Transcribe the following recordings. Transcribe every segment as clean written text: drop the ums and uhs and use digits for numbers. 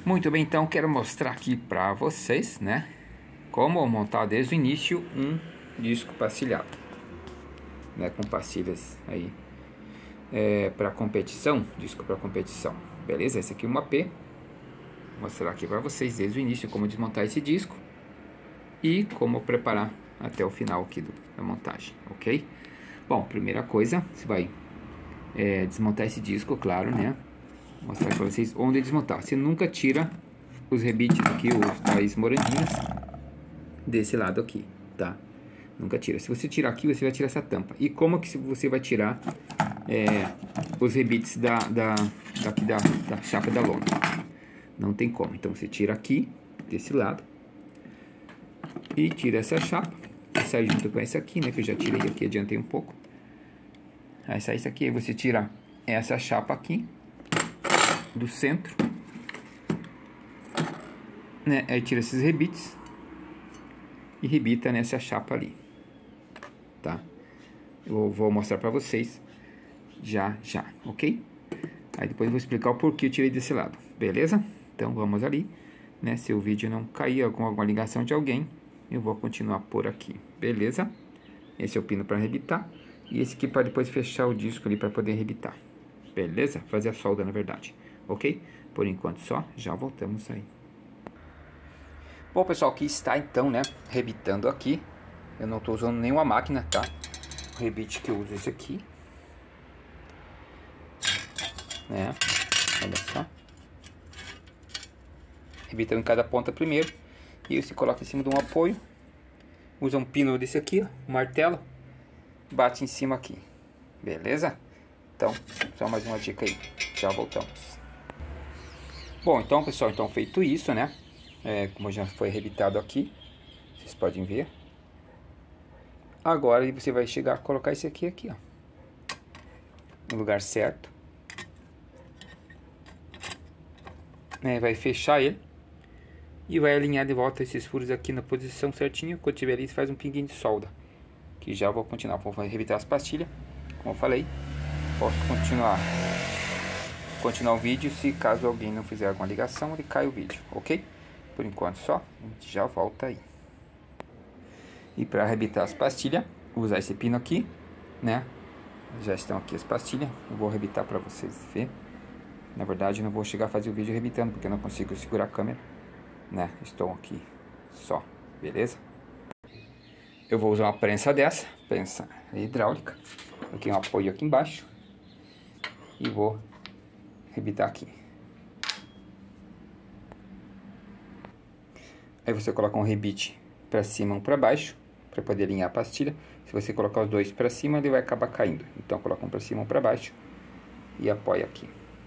Muito bem, então quero mostrar aqui para vocês, né, como montar desde o início um disco pastilhado, né, com pastilhas aí para competição, disco para competição, beleza? Esse aqui é uma P. Vou mostrar aqui para vocês desde o início como desmontar esse disco e como preparar até o final aqui da montagem, ok? Bom, primeira coisa, você vai desmontar esse disco, claro, né? Vou mostrar para vocês onde desmontar. Você nunca tira os rebites aqui, os tais morandinhos desse lado aqui, tá? Nunca tira. Se você tirar aqui, você vai tirar essa tampa. E como que você vai tirar os rebites da chapa da lona? Não tem como. Então você tira aqui, desse lado, e tira essa chapa, que sai junto com essa aqui, né? Que eu já tirei aqui, adiantei um pouco. Aí sai isso aqui, aí você tira essa chapa aqui do centro, né? Aí tira esses rebites e rebita nessa chapa ali, tá? Eu vou mostrar pra vocês já, ok? Aí depois eu vou explicar o porquê eu tirei desse lado, beleza? Então vamos ali, né? Se o vídeo não cair com alguma ligação de alguém, eu vou continuar por aqui, beleza? Esse é o pino para rebitar e esse aqui para depois fechar o disco ali para poder rebitar, beleza? Fazer a solda, na verdade, ok? Por enquanto só, já voltamos aí. Bom, pessoal, aqui está então, né, rebitando aqui. Eu não estou usando nenhuma máquina, tá? O rebite que eu uso é esse aqui, né? Olha só. Rebitando em cada ponta primeiro. E você coloca em cima de um apoio. Usa um pino desse aqui, ó, um martelo. Bate em cima aqui. Beleza? Então, só mais uma dica aí. Já voltamos. Bom, então, pessoal, então feito isso, né? Como já foi rebitado aqui, vocês podem ver. Agora você vai chegar a colocar esse aqui, ó, no lugar certo. Vai fechar ele e vai alinhar de volta esses furos aqui na posição certinha. Quando tiver ali, você faz um pinguinho de solda. Que já vou continuar, vou rebitar as pastilhas, como eu falei. Posso continuar o vídeo se caso alguém não fizer alguma ligação, ele cai o vídeo, ok? Por enquanto só, a gente já volta aí. E para arrebitar as pastilhas, vou usar esse pino aqui, né? Já estão aqui as pastilhas, eu vou arrebitar para vocês verem. Na verdade, eu não vou chegar a fazer o vídeo arrebitando, porque eu não consigo segurar a câmera, né? Estou aqui só, beleza? Eu vou usar uma prensa dessa, prensa hidráulica. Aqui um apoio aqui embaixo. E vou arrebitar aqui. Aí você coloca um rebite para cima, um para baixo, para poder alinhar a pastilha. Se você colocar os dois para cima, ele vai acabar caindo. Então coloca um para cima, um para baixo e apoia aqui.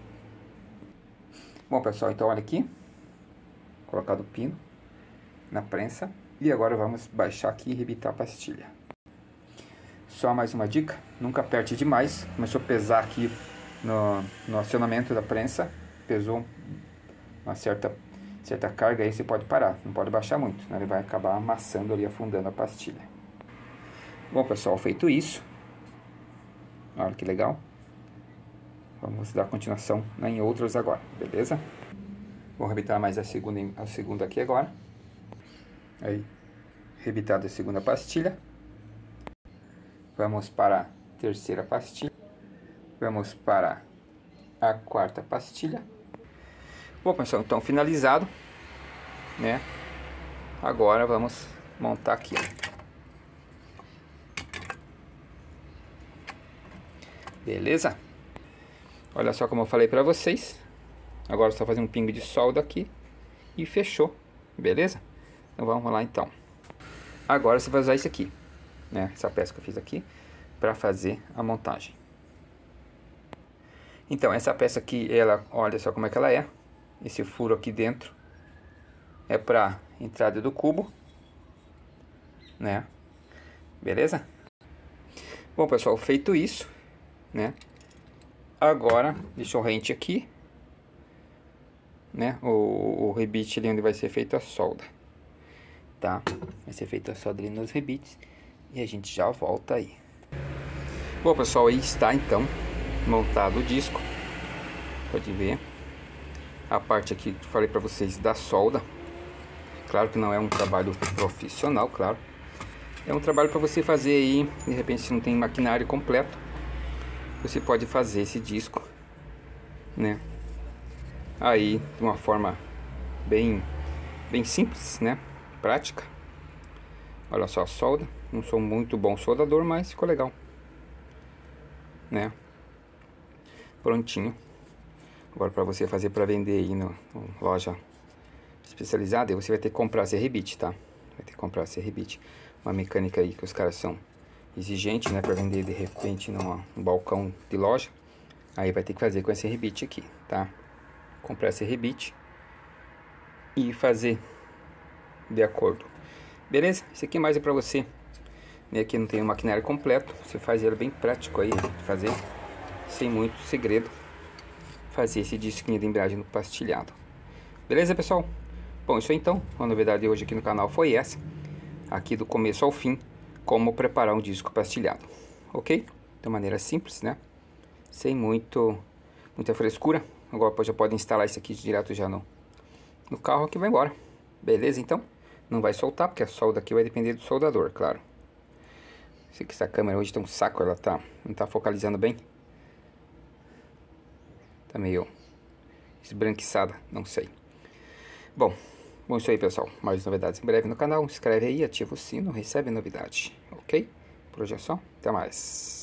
Bom, pessoal, então olha aqui. Colocado o pino na prensa. E agora vamos baixar aqui e rebitar a pastilha. Só mais uma dica, nunca aperte demais. Começou a pesar aqui no acionamento da prensa. Pesou uma certa carga, aí você pode parar. Não pode baixar muito, senão ele vai acabar amassando ali, afundando a pastilha. Bom, pessoal, feito isso, olha que legal. Vamos dar continuação em outras agora, beleza? Vou rebitar mais a segunda aqui agora. Aí, rebitada a segunda pastilha. Vamos para a terceira pastilha. Vamos para a quarta pastilha. Bom, pessoal, então finalizado, né? Agora vamos montar aqui, ó. Beleza? Olha só como eu falei pra vocês. Agora só fazer um pingo de solda aqui e fechou, beleza? Então vamos lá então. Agora você vai usar isso aqui, né? Essa peça que eu fiz aqui para fazer a montagem. Então essa peça aqui, ela, olha só como é que ela é. Esse furo aqui dentro é para entrada do cubo, né? Beleza? Bom, pessoal, feito isso, né? Agora deixa eu rente aqui, né? O rebite ali onde vai ser feita a solda, tá? Vai ser feita a solda ali nos rebites e a gente já volta aí. Bom, pessoal, aí está então montado o disco. Pode ver. a parte aqui que falei para vocês da solda. Claro que não é um trabalho profissional, claro. É um trabalho para você fazer aí, de repente se não tem maquinário completo, você pode fazer esse disco, né? Aí de uma forma bem simples, né? Prática. Olha só a solda. Não sou muito bom soldador, mas ficou legal, né? Prontinho. Agora para você fazer para vender aí no loja especializada, você vai ter que comprar serrebite, tá? Vai ter que comprar serrebite. Uma mecânica aí que os caras são exigentes, né? Para vender de repente num balcão de loja. Aí vai ter que fazer com esse rebite aqui, tá? Comprar esse rebite e fazer de acordo. Beleza? Esse aqui mais é para você. E aqui não tem o maquinário completo. Você faz ele bem prático aí de fazer, sem muito segredo. Fazer esse disquinho de embreagem no pastilhado. Beleza, pessoal? Bom, isso aí então. A novidade hoje aqui no canal foi essa. Aqui do começo ao fim, como preparar um disco pastilhado. Ok? De maneira simples, né? Sem muita frescura. Agora já pode instalar isso aqui direto já no carro que vai embora. Beleza, então? Não vai soltar, porque a solda aqui vai depender do soldador, claro. Sei que essa câmera hoje tem um saco, ela não tá focalizando bem. Tá meio esbranquiçada, não sei. Bom, isso aí, pessoal. Mais novidades em breve no canal. Inscreve aí, ativa o sino, recebe novidade. Ok? Por hoje é só. Até mais.